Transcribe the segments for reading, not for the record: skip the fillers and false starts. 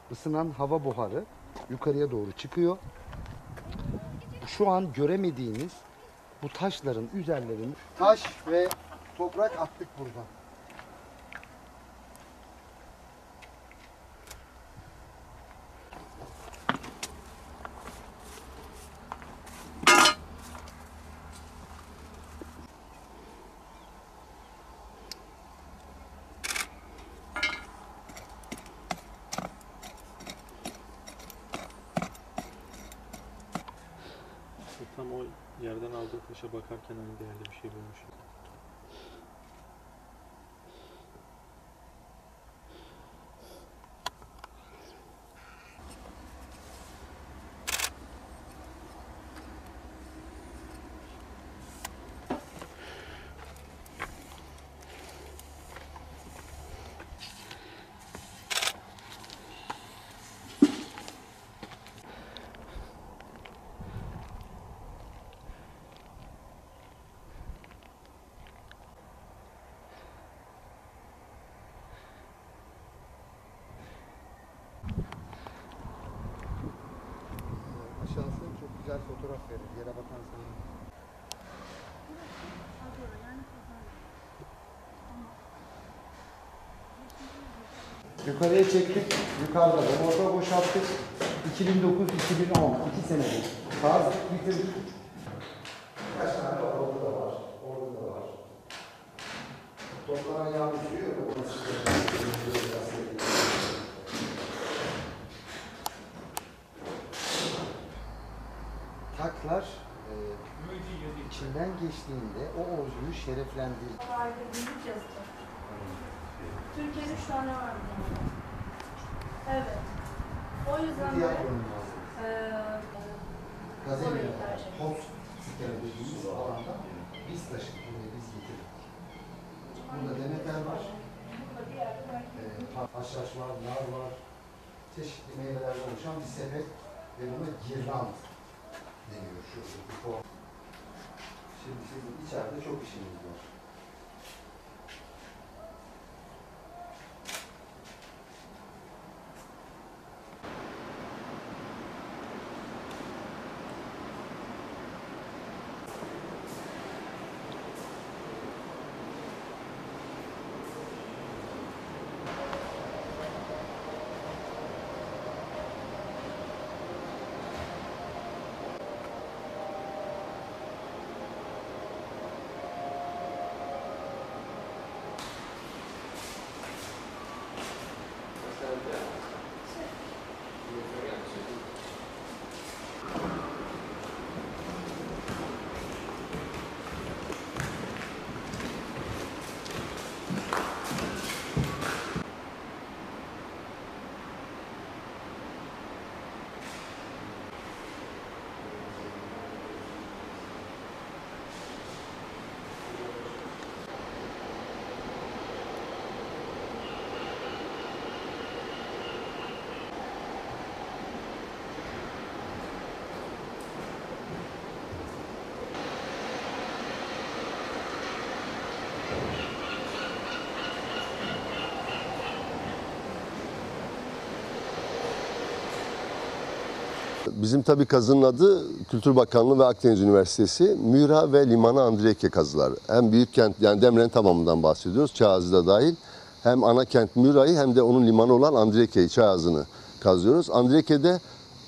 ısınan hava buharı yukarıya doğru çıkıyor. Şu an göremediğiniz bu taşların üzerlerine taş ve toprak attık buradan. Tam o yerden aldığı taşa bakarken hani değerli bir şey bulmuş. Aşağısı çok güzel fotoğraf verir. Yere bakan sana. Yukarıya çektik. Yukarıda da motor boşalttık. 2009-2010 2 senedir kazdık, bitirdik. Kaç tane var? Orada da var. Orada da var. Toprağa yağ düşüyor. Taklar içinden geçtiğinde o orduyu şereflendirir. Türkiye'de 3 tane var. Evet. O yüzden Diğer de konumuz Gazeli, Hops dediğimiz alanda biz taşıdık buraya, biz getirdik. Burada demeter var, haşhaş var, nar var, çeşitli meyvelerden oluşan bir sepet ve buna girland deniyor şu form. Şimdi sizin içeride çok işiniz var. Bizim tabii kazının adı Kültür Bakanlığı ve Akdeniz Üniversitesi Mühra ve Limanı Andriyeke kazılar. Hem büyük kent yani Demre'nin tamamından bahsediyoruz. Çayazı da dahil. Hem ana kent Mühra'yı hem de onun limanı olan Andriyeke'yi, Çayazı'nı kazıyoruz. Andriyeke'de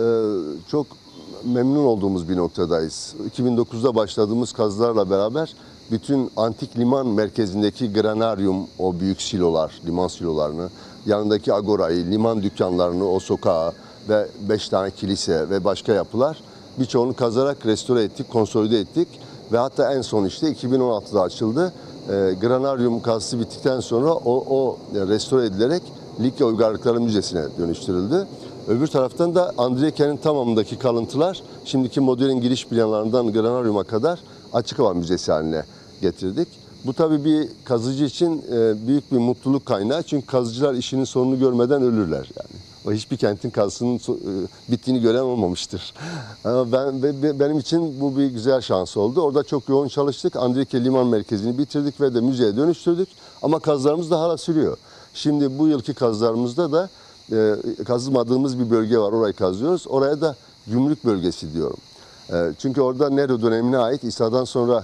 çok memnun olduğumuz bir noktadayız. 2009'da başladığımız kazılarla beraber bütün antik liman merkezindeki granaryum, o büyük silolar, liman silolarını, yanındaki agorayı, liman dükkanlarını, o sokağı ve 5 tane kilise ve başka yapılar birçoğunu kazarak restore ettik, konsolide ettik ve hatta en son işte 2016'da açıldı. Granaryum kazısı bittikten sonra o restore edilerek Likya Uygarlıkları Müzesi'ne dönüştürüldü. Öbür taraftan da Andriyeke'nin tamamındaki kalıntılar şimdiki modern giriş planlarından Granaryum'a kadar açık hava müzesi haline getirdik. Bu tabii bir kazıcı için büyük bir mutluluk kaynağı çünkü kazıcılar işinin sonunu görmeden ölürler yani. O hiçbir kentin kazısının bittiğini gören olmamıştır. Ama benim için bu bir güzel şans oldu. Orada çok yoğun çalıştık. Andriyeke Liman Merkezi'ni bitirdik ve de müzeye dönüştürdük. Ama kazılarımız da hala sürüyor. Şimdi bu yılki kazılarımızda da kazımadığımız bir bölge var. Orayı kazıyoruz. Oraya da gümrük bölgesi diyorum. Çünkü orada Nero dönemine ait İsa'dan sonra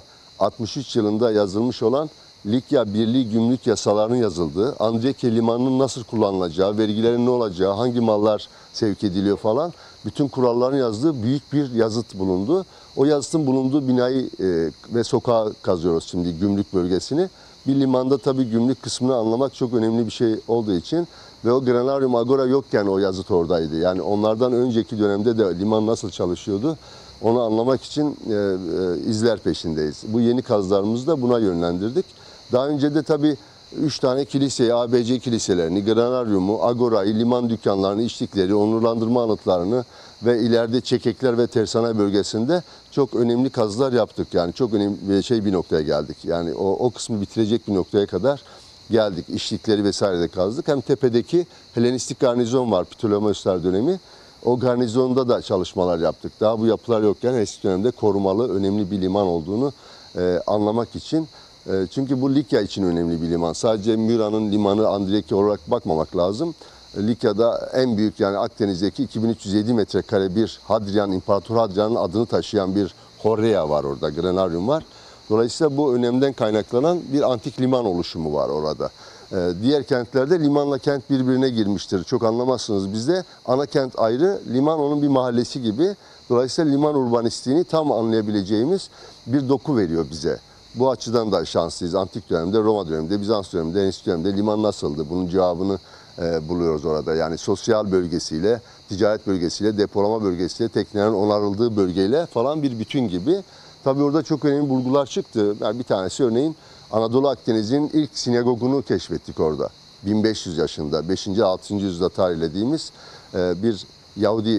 63 yılında yazılmış olan Likya Birliği gümrük yasalarının yazıldığı, Andriyake limanının nasıl kullanılacağı, vergilerin ne olacağı, hangi mallar sevk ediliyor falan, bütün kuralların yazdığı büyük bir yazıt bulundu. O yazıtın bulunduğu binayı ve sokağı kazıyoruz şimdi, gümrük bölgesini. Bir limanda tabii gümrük kısmını anlamak çok önemli bir şey olduğu için ve o Granarium Agora yokken o yazıt oradaydı. Yani onlardan önceki dönemde de liman nasıl çalışıyordu onu anlamak için izler peşindeyiz. Bu yeni kazılarımızı da buna yönlendirdik. Daha önce de tabii 3 tane kiliseyi, ABC kiliselerini, Granarium'u, Agora'yı, liman dükkanlarını, içlikleri, onurlandırma anıtlarını ve ileride Çekekler ve Tersane bölgesinde çok önemli kazılar yaptık. Yani çok önemli bir noktaya geldik. Yani o kısmı bitirecek bir noktaya kadar geldik. İçlikleri vesaire de kazdık. Hem tepedeki Helenistik garnizon var Ptolemaioslar dönemi. O garnizonda da çalışmalar yaptık. Daha bu yapılar yokken eski dönemde korumalı önemli bir liman olduğunu anlamak için. Çünkü bu Likya için önemli bir liman. Sadece Müra'nın limanı Andriyake olarak bakmamak lazım. Likya'da en büyük, yani Akdeniz'deki 2307 metrekare bir Hadrian, İmparator Hadrian'ın adını taşıyan bir Horrea var orada, Granarium var. Dolayısıyla bu önemden kaynaklanan bir antik liman oluşumu var orada. Diğer kentlerde limanla kent birbirine girmiştir. Çok anlamazsınız bizde. Ana kent ayrı, liman onun bir mahallesi gibi. Dolayısıyla liman urbanistiğini tam anlayabileceğimiz bir doku veriyor bize. Bu açıdan da şanslıyız. Antik dönemde, Roma döneminde, Bizans döneminde, Helenistik döneminde liman nasıldı? Bunun cevabını buluyoruz orada. Yani sosyal bölgesiyle, ticaret bölgesiyle, depolama bölgesiyle, teknelerin onarıldığı bölgeyle falan bir bütün gibi. Tabii orada çok önemli bulgular çıktı. Yani bir tanesi örneğin Anadolu Akdeniz'in ilk sinagogunu keşfettik orada. 1500 yaşında, 5. 6. yüzyılda tarihlediğimiz bir Yahudi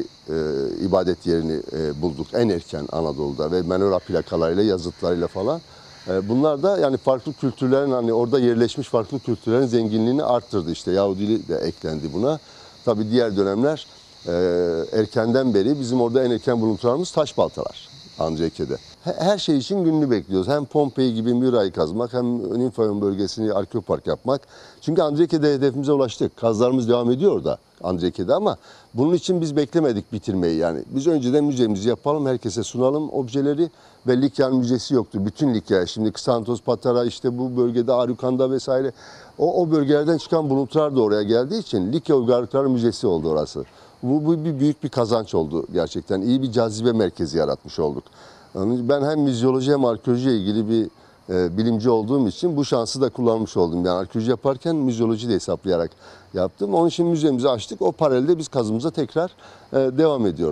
ibadet yerini bulduk en erken Anadolu'da ve menora plakalarıyla, yazıtlarıyla falan. Bunlar da yani farklı kültürlerin, hani orada yerleşmiş farklı kültürlerin zenginliğini arttırdı. İşte Yahudiliği de eklendi buna. Tabii diğer dönemler erkenden beri bizim orada en erken buluntularımız taş baltalar Andriyake'de. Her şey için gününü bekliyoruz. Hem Pompei gibi Müra'yı kazmak, hem Ninfayon bölgesini arkeopark yapmak. Çünkü Andriyake'de hedefimize ulaştık. Kazılarımız devam ediyor orada Andriyake'de ama bunun için biz beklemedik bitirmeyi. Yani biz önceden müzemizi yapalım, herkese sunalım objeleri ve Likya'nın müzesi yoktu. Bütün Likya, şimdi Ksantos, Patara, işte bu bölgede Arukanda vesaire o bölgelerden çıkan buluntular da oraya geldiği için Likya Uygarlıkları Müzesi oldu orası. Bu büyük bir kazanç oldu gerçekten. İyi bir cazibe merkezi yaratmış olduk. Ben hem müzyoloji hem arkeolojiyle ilgili bir bilimci olduğum için bu şansı da kullanmış oldum. Yani arkeoloji yaparken müzyoloji de hesaplayarak yaptım. Onun için müzemizi açtık. O paralelde biz kazımıza tekrar devam ediyoruz.